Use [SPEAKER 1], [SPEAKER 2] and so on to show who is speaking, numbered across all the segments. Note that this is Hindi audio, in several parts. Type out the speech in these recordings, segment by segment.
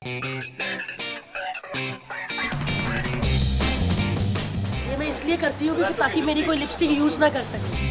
[SPEAKER 1] ये मैं इसलिए करती हूँ क्योंकि ताकि मेरी कोई लिपस्टिक यूज ना कर सके।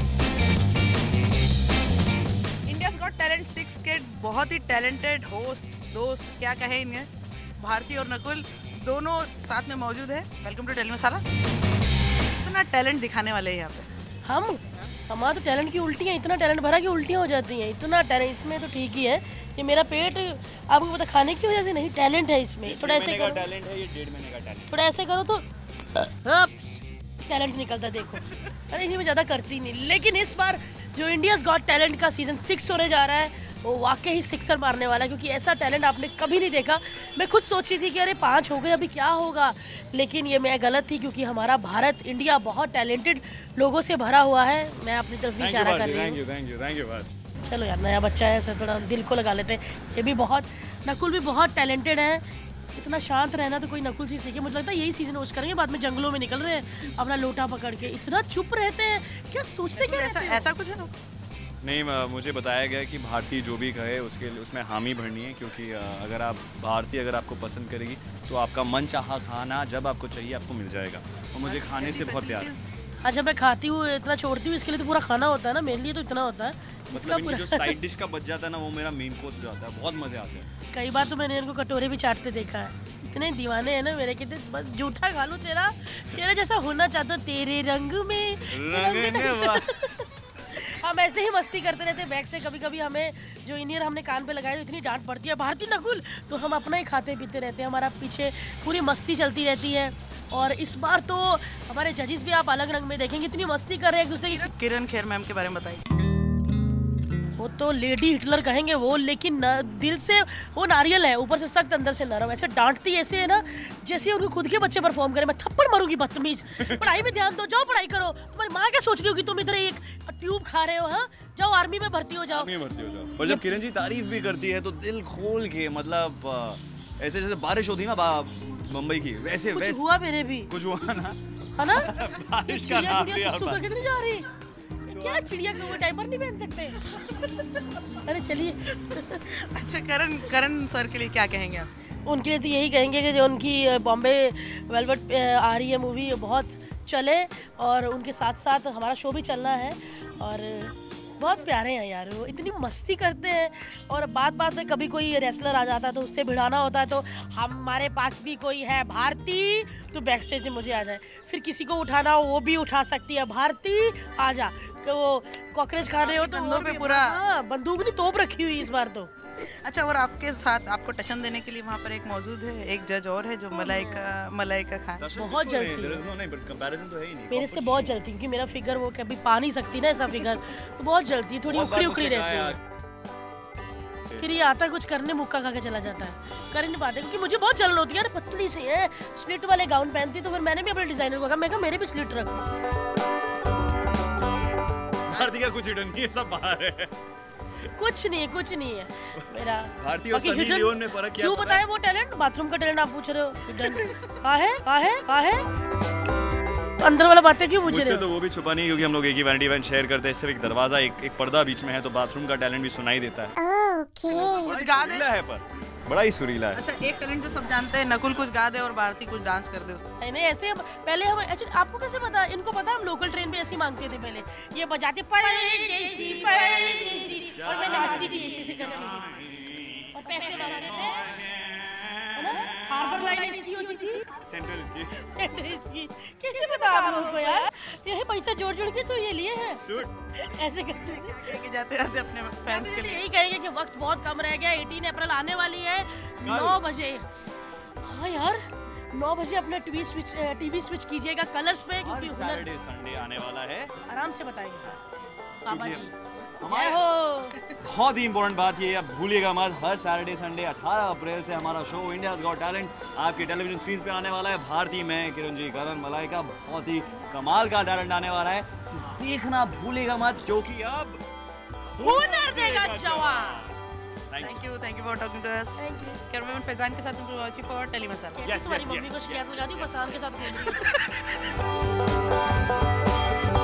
[SPEAKER 2] इंडियाज गॉट टैलेंट 6 के बहुत ही टैलेंटेड होस्ट दोस्त क्या कहे इन्हें, भारती और नकुल दोनों साथ में मौजूद है। Welcome to tele masala. इतना टैलेंट दिखाने वाले हैं यहाँ पे
[SPEAKER 1] हमारा तो टैलेंट की उल्टियाँ, इतना टैलेंट भरा कि उल्टियाँ हो जाती हैं। इतना टैलेंट इसमें तो ठीक ही है कि मेरा पेट आपको पता खाने की वजह से नहीं, टैलेंट है इसमें। थोड़ा ऐसे करो,
[SPEAKER 3] टैलेंट है ये 1.5 महीने का टैलेंट।
[SPEAKER 1] थोड़ा ऐसे करो तो टैलेंट निकलता देखो। अरे इन्हीं में ज़्यादा करती नहीं। लेकिन इस बार जो इंडियाज़ गॉट टैलेंट का सीज़न 6 होने जा रहा है वो वाकई ही सिक्सर मारने वाला है, क्योंकि ऐसा टैलेंट आपने कभी नहीं देखा। मैं खुद सोची थी कि अरे 5 हो गए अभी क्या होगा, लेकिन ये मैं गलत थी, क्योंकि हमारा भारत इंडिया बहुत टैलेंटेड लोगों से भरा हुआ है। मैं अपनी तरफ भी इशारा कर रही हूँ।
[SPEAKER 3] Thank you.
[SPEAKER 1] चलो यार, नया बच्चा है, सर थोड़ा दिल को लगा लेते हैं। ये भी बहुत, नकुल भी बहुत टैलेंटेड है। इतना शांत रहना तो कोई नकुल से सीखे। मुझे लगता है यही सीजन होस्ट करेंगे, बाद में जंगलों में निकल रहे हैं अपना लोटा पकड़ के। इतना चुप रहते हैं, क्या सोचते क्या रहते हैं?
[SPEAKER 2] ऐसा कुछ है ना?
[SPEAKER 3] नहीं, मुझे बताया गया कि भारती जो भी कहे उसके लिए उसमें हामी भरनी है, क्योंकि अगर आप भारती अगर आपको पसंद करेगी तो आपका मन चाहा खाना जब आपको चाहिए आपको मिल जाएगा। और मुझे खाने से बहुत प्यार है।
[SPEAKER 1] अच्छा, मैं खाती हूँ इतना, छोड़ती हूँ, इसके लिए तो पूरा खाना होता है ना, मेरे लिए तो इतना होता है।
[SPEAKER 3] मतलब जो साइड डिश का बच जाता है ना, वो मेरा मेन कोर्स हो जाता है। बहुत मजे आते हैं।
[SPEAKER 1] कई बार तो मैंने इनको कटोरे भी चाटते देखा है। इतने दीवाने हैं ना मेरे, कहते बस जूठा खा लूं तेरा जैसा होना चाहता हूँ, तेरे रंग में हम ऐसे ही मस्ती करते रहते हैं बैक से। कभी कभी हमें जो इंजीनियर हमने कान पे लगाए तो इतनी डांट पड़ती है, भारती नकुल, तो हम अपना ही खाते पीते रहते हैं। हमारा पीछे पूरी मस्ती चलती रहती है। और इस बार तो हमारे जजेस भी आप अलग रंग में देखेंगे, इतनी मस्ती कर रहे हैं एक दूसरे की।
[SPEAKER 2] किरण खेर मैम के बारे में बताइए।
[SPEAKER 1] वो तो लेडी हिटलर कहेंगे वो, लेकिन दिल से वो नारियल है, ऊपर से सख्त अंदर से नरम। ऐसे डांटती ऐसे है ना जैसे उनके खुद के बच्चे परफॉर्म करें। मैं थप्पड़ मारूंगी बदतमीज। पढ़ाई में ध्यान दो, जाओ पढ़ाई करो। तुम्हारी माँ क्या सोच रही हो कि तुम इधर एक ट्यूब खा रहे हो? हाँ, जाओ आर्मी में भर्ती हो जाओ।
[SPEAKER 3] और जब किरण जी तारीफ भी करती है तो दिल खोल के, मतलब ऐसे जैसे बारिश होती है ना मुंबई की, वैसे
[SPEAKER 1] कुछ हुआ मेरे भी,
[SPEAKER 3] कुछ हुआ ना,
[SPEAKER 1] है ना?
[SPEAKER 3] बारिश का नाम लिया
[SPEAKER 1] सुसु करके नहीं जा रही क्या? चिड़िया को वो डायपर नहीं पहन सकते? अरे चलिए।
[SPEAKER 2] अच्छा, करण सर के लिए क्या कहेंगे आप?
[SPEAKER 1] उनके लिए तो यही कहेंगे कि जो उनकी बॉम्बे वेलवेट आ रही है मूवी, बहुत चले, और उनके साथ साथ हमारा शो भी चलना है। और बहुत प्यारे हैं यार, वो इतनी मस्ती करते हैं। और बात बात में कभी कोई रेसलर आ जाता है तो उससे भिड़ाना होता है, तो हमारे पास भी कोई है भारती, तो बैक स्टेज से मुझे आ जाए। फिर किसी को उठाना हो वो भी उठा सकती है, भारती आ जा। वो कॉकरोच खा रहे हो तो
[SPEAKER 2] कंधों पे पूरा
[SPEAKER 1] बंदूक नहीं, तोप रखी हुई इस बार तो।
[SPEAKER 2] अच्छा, और आपके साथ आपको टशन देने के लिए वहाँ पर एक मौजूद है, एक जज और है जो मलाइका खान।
[SPEAKER 1] बहुत जलती है मेरे से, बहुत जलती, क्योंकि मेरा फिगर वो कभी पा नहीं सकती ना ऐसा फिगर, तो बहुत जलती है, थोड़ी उखड़ी उखड़ी रहती है। फिर ये आता है कुछ करने, मुक्का खा के चला जाता है, कर ही नहीं पाते, क्योंकि मुझे बहुत जलन होती है। यार पतली सी है, स्लिट वाले गाउन पहनती, तो फिर मैंने भी अपने डिजाइनर को कहा, मैं कहा मेरे भी स्लिट रख।
[SPEAKER 3] भारती का कुछ हिडन नहीं है, सब बाहर है।
[SPEAKER 1] कुछ नहीं है मेरा।
[SPEAKER 3] भारती और सनी लियोन में फर्क क्या?
[SPEAKER 1] क्यों बताएं वो टैलेंट? बाथरूम का टैलेंट आप पूछ रहे हो? हिडन कहाँ है? अंदर वाला बातें क्यों पूछ रहे हो?
[SPEAKER 3] तो वो भी छुपा नहीं, क्योंकि हम लोग एक ही वैनिटी वैन शेयर करते हैं। सिर्फ एक दरवाजा, एक पर्दा बीच में है, तो बाथरूम का टैलेंट भी सुनाई देता है।
[SPEAKER 2] कुछ गा दे
[SPEAKER 3] है, पर बड़ा ही सुरीला है।
[SPEAKER 2] अच्छा, एक टैलेंट जो सब जानते हैं, नकुल कुछ गा दे और भारती कुछ डांस कर दे।
[SPEAKER 1] नहीं ऐसे हम पहले, हम एक्चुअली आपको कैसे पता? इनको पता, हम लोकल ट्रेन पे ऐसे ही मांगते थे पहले, ये बजाते परदेसी और मैं नाचती थी ऐसे करके, और पैसे मांगते थे, है ना? हार्बर लाइन इसकी होती थी, सेंट्रल इसकी। कैसे पता आप लोगों को यार? ये पैसा जोड़ के तो ये लिए हैं, ऐसे करते
[SPEAKER 2] लेके जाते अपने फैंस के लिए।
[SPEAKER 1] यही कहेंगे कि वक्त बहुत कम रह गया, 18 अप्रैल आने वाली है, 9 बजे। हाँ यार, 9 बजे अपना टीवी स्विच कीजिएगा कलर्स पे, क्योंकि
[SPEAKER 3] सैटरडे संडे आने वाला है।
[SPEAKER 1] आराम से बताइए बाबा जी, जय हो।
[SPEAKER 3] बहुत ही इंपॉर्टेंट बात ये, अब भूलिएगा मत, हर सैटरडे संडे 18 अप्रैल से हमारा शो इंडियाज गॉट टैलेंट आपके टेलीविजन स्क्रीन पे आने वाला है। भारती, मैं, किरण जी, करण, मलाइका, बहुत ही कमाल का टैलेंट आने वाला है, देखना भूलिएगा मत, क्योंकि अब
[SPEAKER 1] हुनर देगा जवाब।
[SPEAKER 2] Thank you for talking to us. Cameraman Faizan के साथ वाचिंग फॉर टेली मसाला।
[SPEAKER 1] तुम्हारी मम्मी को शिकायत हो जाती है फैजान के साथ।